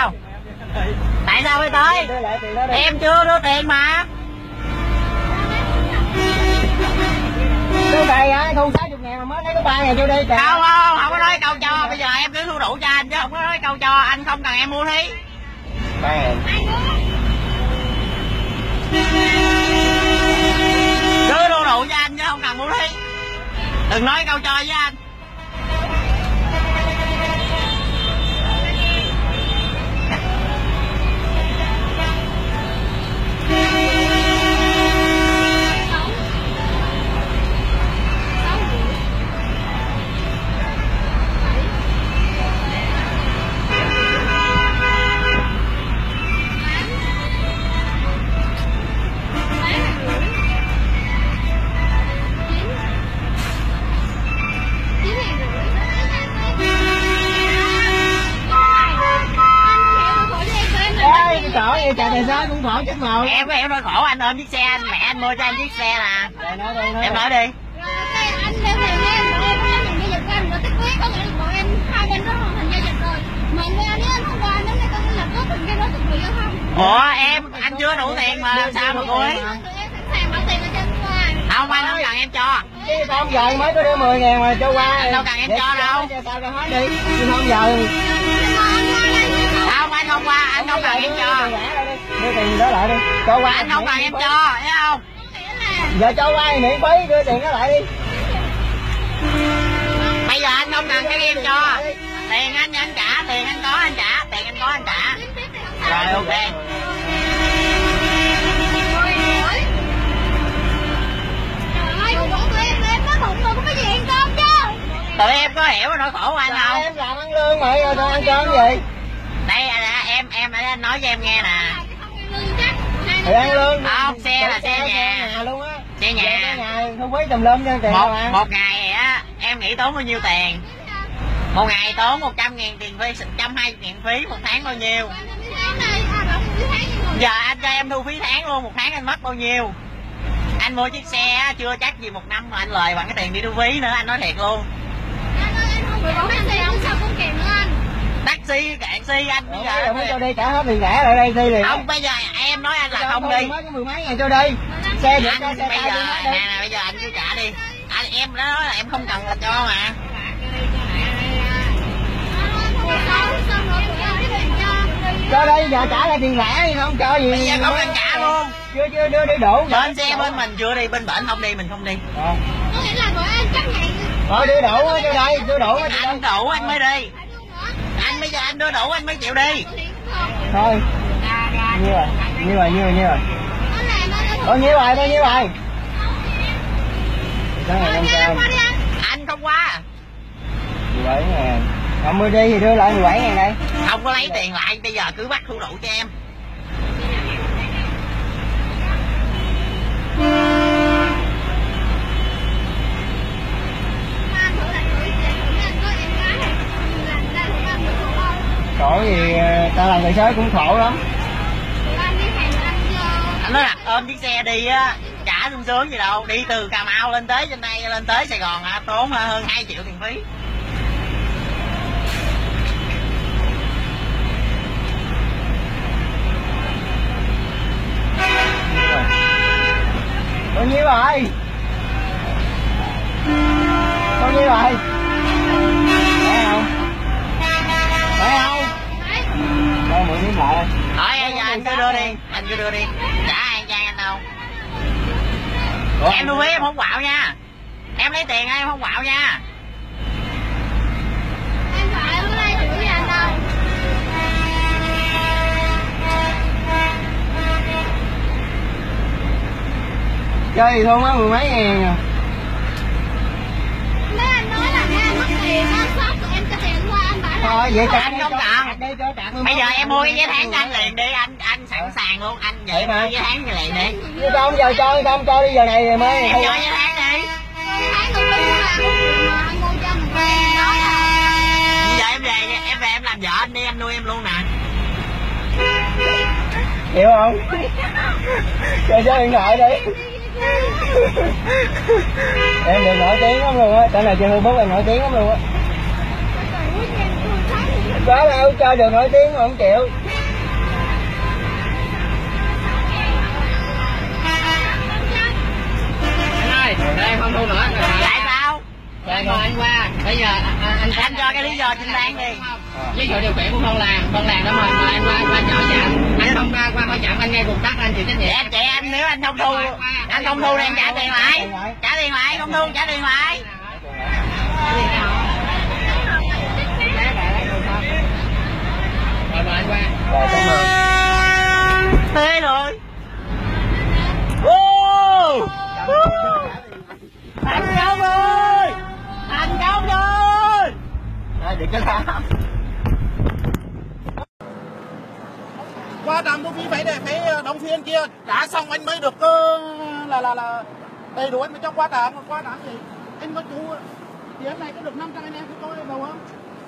sao? Tại sao mới tới? Em chưa đưa tiền mà. Đưa bài á, thu 60.000 mà mới lấy có 3.000 cho đi. Không có nói câu cho. Bây giờ em cứ thu đủ cho anh chứ không có nói câu cho. Anh không cần em mua thí. 3.000. Cứ thu đủ cho anh chứ không cần mua thí. Đừng nói câu cho với anh. Khổ vậy trời, tài xế cũng khổ chết màu. Em nói khổ anh ôm chiếc xe anh, mẹ anh mua cho anh chiếc xe nè. Em nói đi. Anh leo theo em ôm mình giao dịch anh rồi tích quyết có nghĩa là bọn em hai bên đó hoàn thành giao dịch rồi. Mà nếu anh không qua nếu con lập tức mình cái đó thực bị giao thông. Ủa em anh chưa đủ tiền mà làm sao mà cô ấy? Em sẵn sàng bỏ tiền ở trên qua. Không anh không cần em cho. Chứ không giờ mới có đưa 10.000 mà cho qua. Anh đâu cần em cho đâu. Sao ra hết đi. Chứ không giờ. Không anh không qua, anh không cần em cho. Đưa tiền đó lại đi. Cho qua. Anh không cần em cho, thấy không? Giờ cho qua miễn phí, đưa tiền đó lại đi. Bây giờ anh không cần cái em cho. Tiền anh trả, tiền anh có anh trả, tiền anh có anh trả. Rồi ok. Tụi em có hiểu nỗi khổ của anh không? Em làm ăn lương mà rồi tao ăn cơm gì? Đây anh nói cho em nghe nè. Thì ăn lương. Không, xe là xe nhà luôn á. Xe nhà. Không quý tùm lum cho tiền một ngày á em nghĩ tốn bao nhiêu tiền? Một ngày tốn 100.000 tiền phí, 120.000 phí, một tháng bao nhiêu? Giờ anh cho em thu phí tháng luôn, một tháng anh mất bao nhiêu? Anh mua chiếc xe chưa chắc gì một năm mà anh lời bằng cái tiền đi thu phí nữa, anh nói thiệt luôn. Taxi taxi anh bây giờ mới cho đi trả hết tiền lẻ lại đây đi liền. Không bây giờ em nói anh là không đi. Mới có 10 mấy ngàn cho đi. Xe được cho xe bây giờ nè bây giờ anh cứ trả đi. Em đã nói là em không cần là cho mà. Cho đây giờ trả lại tiền lẻ đi không cho gì. Bây giờ không cần trả luôn. Chưa đưa đi đủ. Bên xe bên mình chưa đi, bên bển không đi mình không đi. Có nghĩa là bọn anh chấp nhận. Thôi đưa đủ cho đây, đưa đủ. Anh đủ anh mới đi. Anh bây giờ anh đưa đủ anh mới chịu đi. Thôi. Nhiêu rồi. Bao nhiêu rồi? Anh không qua. 17.000. Không mới đi thì đưa lại 17.000 đây. Không có lấy tiền lại, bây giờ cứ bắt thu đủ cho em. Khổ gì tao làm tài xế cũng khổ lắm. Anh nói là ôm chiếc xe đi á, trả sung sướng gì đâu, đi từ Cà Mau lên tới trên đây lên tới Sài Gòn tốn hơn 2 triệu tiền phí. Bao nhiêu rồi? Phải không? Đâu mượn miếng lại. Hỏi giờ anh cứ đưa đi, trả an trang anh đâu. Em thu phí em không quạo nha. Em lấy tiền em không quạo nha. Em phải ở đây chửi với anh đâu. Chơi thì thôi má 10 mấy ngàn à. Nếu anh nói là nếu anh mất tiền anh sót tụi em cho tiền qua anh bảo Thôi vậy cho anh không cần. Bây giờ em mua cái vé tháng cho anh liền đi, anh sẵn sàng luôn, anh vậy mua vé tháng cho liền đi. Chứ không giờ cho không cho đi giờ này rồi mới. Em cho vé tháng đi. tháng không biết là anh mua cho mình nói là. Giờ em về em làm vợ anh đi, em nuôi em luôn nè. Hiểu không? Cho số điện thoại đi. Em được nổi tiếng lắm luôn á, trả lời trên Facebook em nổi tiếng lắm luôn á. Có đâu, cho đường nổi tiếng mà không chịu. Anh ơi, đây không thu nữa. Tại sao? Rồi anh qua, bây giờ anh cho cái lý do chính đáng đi. Với sự điều khiển của con làng đó mời anh qua chợ trạm. Anh không qua chợ anh ngay cục đất anh chịu trách nhiệm. Chị em nếu anh không thu thì em trả tiền lại. Trả tiền lại, không thu trả tiền lại. Rồi mời anh qua. Rồi, cảm ơn. Thế rồi. Thành công rồi. Thành công rồi. Đây, điện cái thả. Qua trạm thu phí phải đóng phí anh kia trả xong anh mới được là đầy đủ anh mới cho qua trạm gì anh có chủ thì hôm nay có được 500 anh em của tôi đâu không?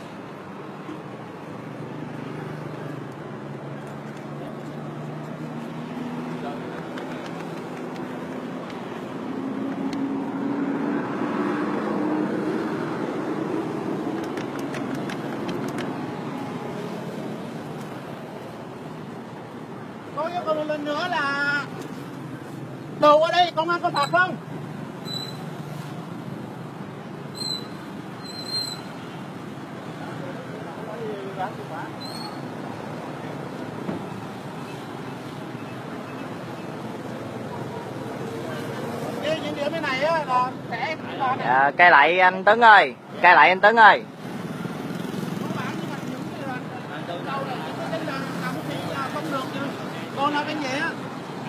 Có yêu cầu một lần nữa là đầu ở đây công an có phạt không? Những điểm như này á là sẽ Dạ, cai lại anh Tấn ơi. Cai lại anh Tấn ơi. Còn là cái gì á?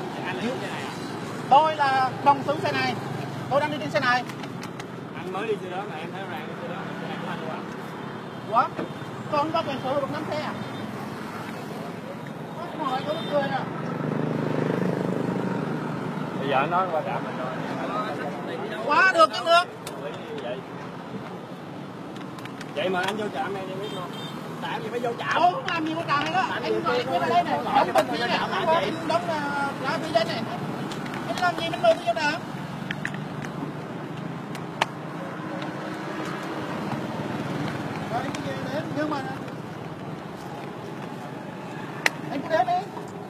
Tôi là đồng xuống xe này. Tôi đang đi trên xe này. Anh mới đi xe đó mà em thấy ràng xe đó, xe này của anh quá. Ủa? Tôi không có quyền sở hữu được 5 xe à? Có hỏi tôi cười à? Bây giờ anh nói qua trạm mình rồi. Quá được chứ được. Vậy mà anh vô trạm này em biết không? Trạm gì phải vô trạm? Tôi không làm gì có trạm này đó. Anh ngồi cái đây này, đóng bình phí này, đóng lá phí đây này. Anh làm gì mình đâu có vô trạm? Rồi anh về đến nhưng mà anh cứ đến đi.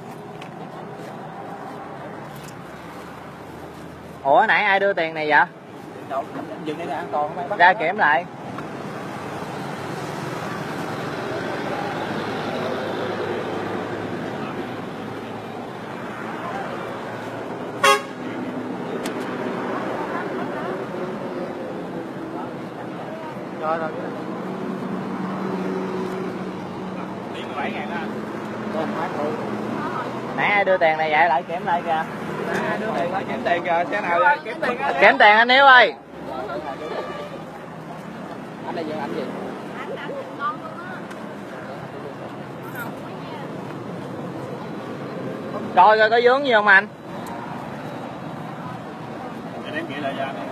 Ủa nãy ai đưa tiền này vậy? Đâu, dừng đây là an toàn không? Ra kiểm lại. Rồi rồi. Đi 17.000 đó. Con mát luôn. Nãy ai đưa tiền này vậy lại kiểm lại kìa. Ai đưa tiền lại kiểm tiền kìa, xe nào ra kiểm tiền á. Kiểm tiền anh Hiếu ơi. Anh đây giờ anh gì? Coi coi có vướng gì không anh? Để đếm nghĩa lại ra này.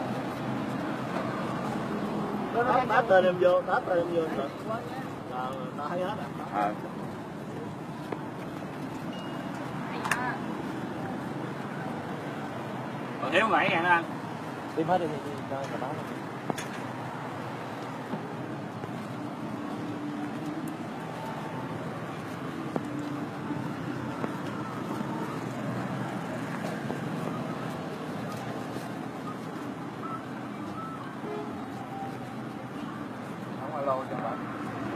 Nó tát tên em vô, tát tên em vô rồi. Nó thấy hết à. Còn thiếu 7.000 đó anh. Tìm hết đi thì cho người báo. Không alo cho bạn.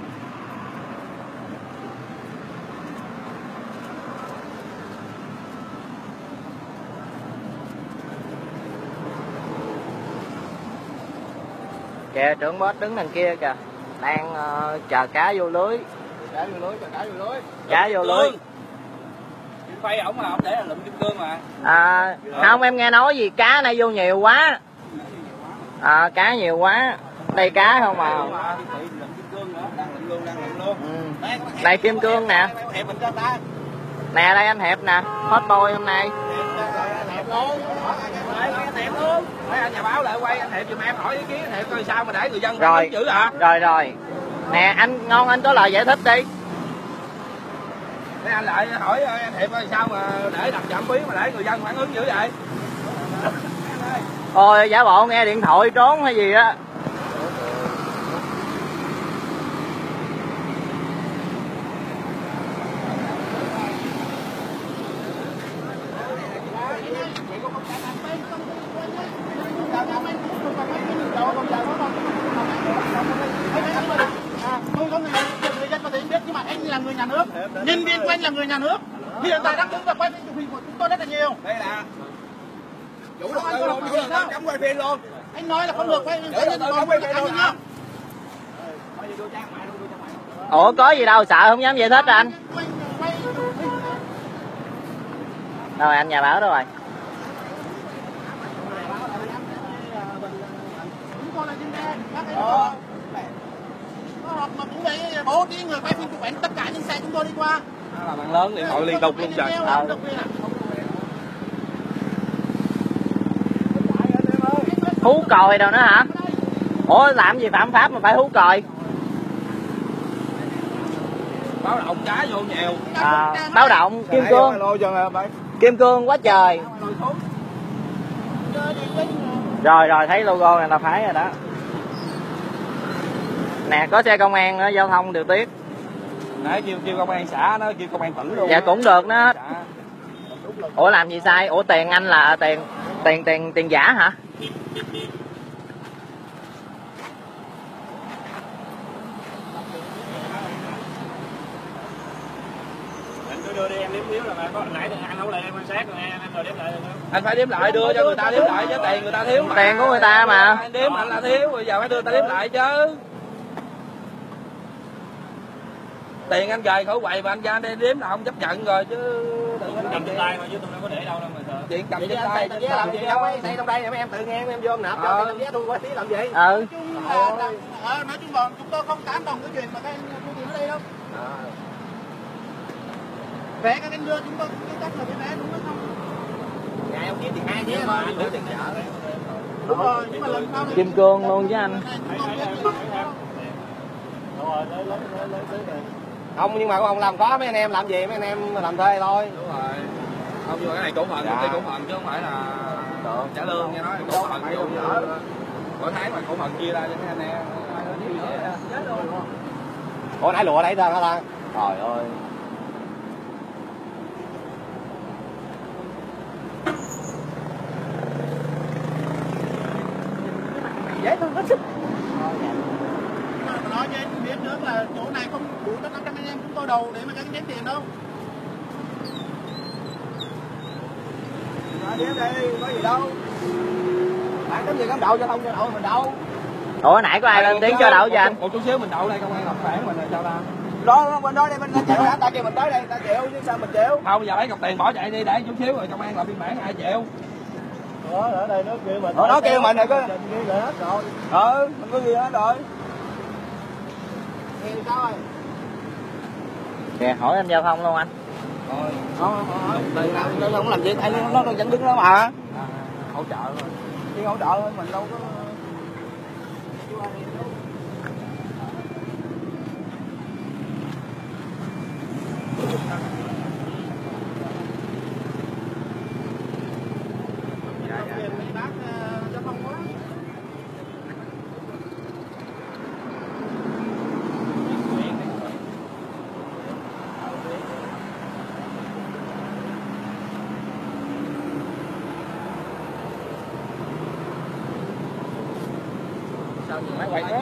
Kìa trưởng boss đứng đằng kia kìa. Đang chờ cá vô lưới. Cá vô lưới, cá vô lưới. Cá vô lưới. Kim phay ổng mà, ổng để là lụm kim cương mà. À, không em nghe nói gì cá này vô nhiều quá. À, cá nhiều quá. Đây cá không à. Đây kim cương nè. Nè đây anh Hiệp nè. Hot boy hôm nay. Anh nhà báo lại quay anh Hiệp giùm em hỏi ý kiến anh Hiệp coi sao mà để người dân rồi chữ hả? Rồi. Nè anh ngon anh có lời giải thích đi. Thế anh lại hỏi anh Hiệp coi sao mà để đặt trạm phí mà để người dân phản ứng dữ vậy? Ôi giả bộ nghe điện thoại trốn hay gì á. là người nhà nước, nhân viên của anh là người nhà nước. Hiện tại đang đứng và quay phim chụp hình của chúng tôi rất là nhiều. Đây là chủ đầu tư luôn, cấm quay phim luôn. Anh nói là không được quay phim cá nhân nhá. Ủa có gì đâu, sợ không dám giải thích anh. Đâu rồi anh nhà báo đâu rồi? Mà cũng bị bố trí người quay phim chụp ảnh tất cả những xe chúng tôi đi qua. Là bạn lớn điện thoại liên tục luôn trời. Hú còi đâu nữa hả? Ủa làm gì phạm pháp mà phải hú còi? Báo động trái vô nhiều. Báo động kim cương. Kim cương quá trời. Rồi rồi thấy logo này là phái rồi đó. Nè có xe công an nữa, giao thông điều tiết. Nãy kêu công an xã nó kêu công an tỉnh luôn. Dạ cũng được đó. Ủa làm gì sai? Ủa tiền anh là tiền giả hả? Đưa đi em đếm là có nãy anh không lại em quan sát rồi em rồi đếm lại được không? Anh phải đếm lại đưa cho người ta đếm lại chứ tiền người ta thiếu mà. Tiền của người ta mà. Anh đếm anh là thiếu rồi giờ phải đưa ta đếm lại chứ. Tiền anh gầy khẩu quầy mà anh ra anh đếm là không chấp nhận rồi chứ. Đừng có cầm trên tay mà chứ tôi đâu có để đâu đâu mà sợ. Chuyện cầm trên tay chứ làm gì đâu ấy. Đây trong đây em tự nghe em vô nộp cho tiền vé tôi qua tí làm gì? Ừ. Nói chung là chúng tôi không tán đồng cái chuyện mà các anh thu tiền ở đây đâu. Vé các anh đưa chúng tôi cái cách là cái vé đúng hay không? Ngày ông kiếm tiền 2 vé mà anh đưa tiền chợ. Đúng rồi, nhưng mà lần sau Kim cương luôn với anh. Không nhưng mà ông làm có mấy anh em làm gì mấy anh em làm thuê thôi. Đúng rồi. Không nhưng mà cái này cổ phần, công ty cổ phần chứ không phải là trả lương nghe nói cổ phần mỗi tháng mà cổ phần chia ra cho mấy anh em. Ủa nãy lụa đấy ra hả ta? Trời ơi. dễ thương hết sức. Nói cho anh biết nữa là chỗ này không đủ tất cả các anh em chúng tôi đầu để mà các anh đếm tiền đâu. Đếm đi, có gì đâu. Bạn có gì cắm đậu giao thông cho đậu mình đâu. Ủa nãy có ai lên tiếng cho đậu cho anh? Một chút xíu mình đậu đây công an lập bản mình là sao ta? Đó bên đó đây bên chịu hả? Ta kêu mình tới đây ta chịu chứ sao mình chịu? Không giờ lấy cọc tiền bỏ chạy đi để chút xíu rồi công an lập biên bản ai chịu? Ở đây nó kêu mình. Nó kêu mình rồi có. Ghi hết rồi. Mình có ghi hết rồi. Ghi sao rồi? Kìa hỏi anh giao thông luôn anh. Rồi, nó không làm gì, nó vẫn đứng đó mà. Hỗ trợ rồi. Chứ hỗ trợ thôi, mình đâu có. Máy quay đó.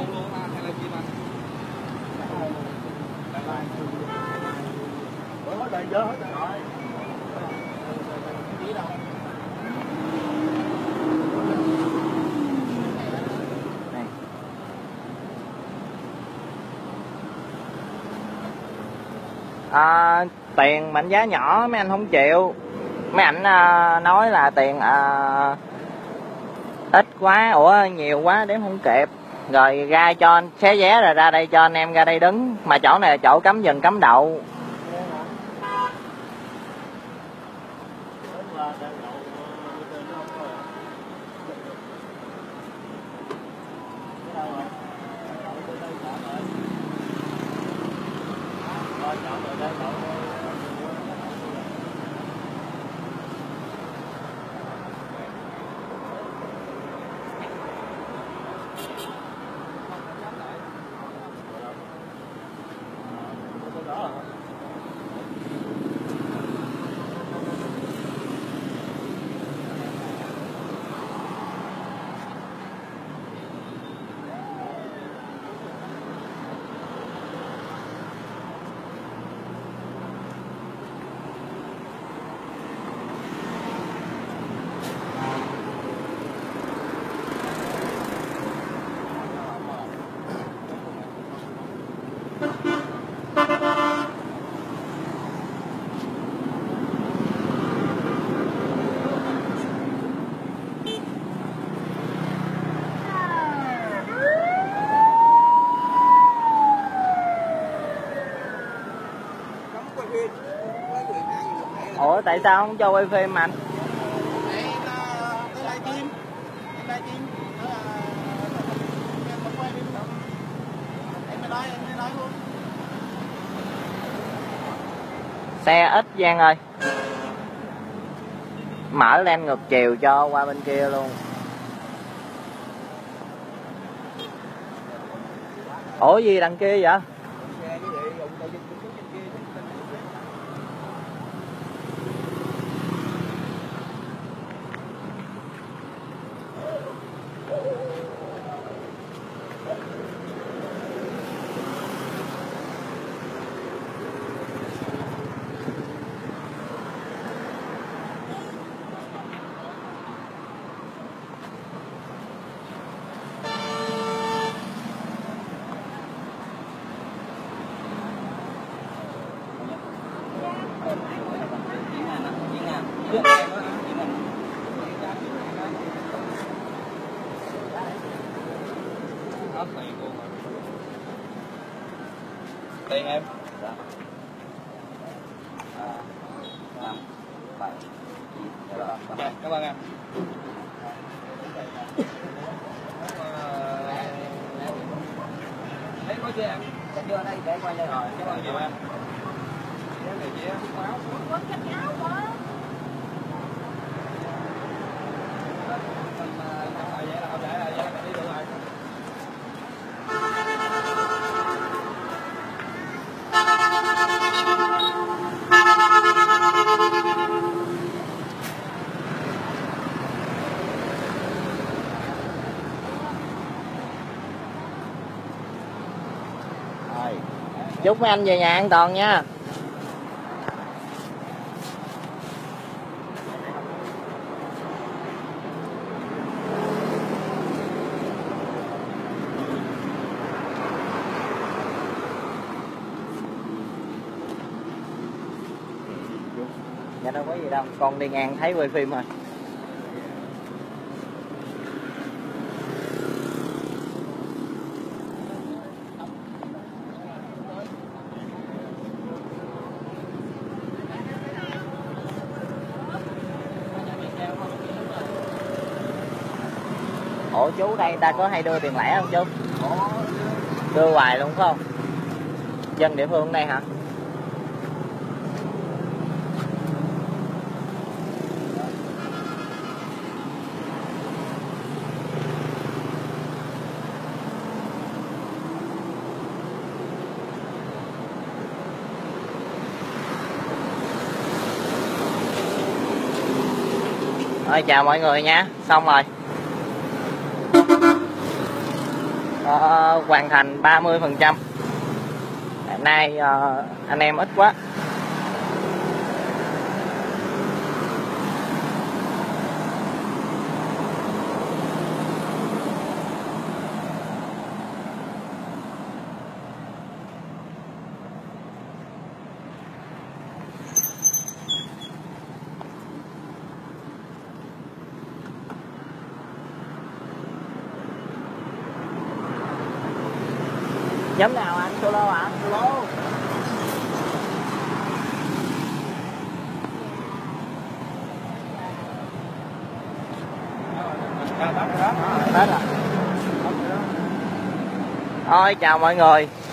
Tiền mệnh giá nhỏ mấy anh không chịu. Mấy ảnh nói là tiền ít quá, nhiều quá đếm không kịp. Rồi ra cho anh xé vé rồi ra đây cho anh em ra đây đứng. Mà chỗ này là chỗ cấm dừng cấm đậu. Ủa tại sao không cho quay phim anh? Đây là livestream. Livestream. Em quay phim đâu. Em mới nói luôn. Xe ít Giang ơi. Mở lên ngược chiều cho qua bên kia luôn. Ủa gì đằng kia vậy? Tiền em. Dạ. 5, 7, 9, Dạ, cảm ơn em. Thấy có chưa em? Dạ chưa đây để quay đây rồi. Cảm ơn nhiều em. Cái này chị em máu. Quất cái áo quá. Vậy là không để là vậy là đi được rồi. Rồi. Chúc mấy anh về nhà an toàn nha. Dạ đâu có gì đâu, con đi ngang thấy quay phim rồi. Ủa chú đây ta có hay đưa tiền lẻ không chú? Đưa hoài luôn phải không? Dân địa phương đây hả? Rồi chào mọi người nha, xong rồi. Hoàn thành 30%. Nay anh em ít quá. Nhóm nào anh? Solo hả? Solo. Hết rồi. Thôi chào mọi người.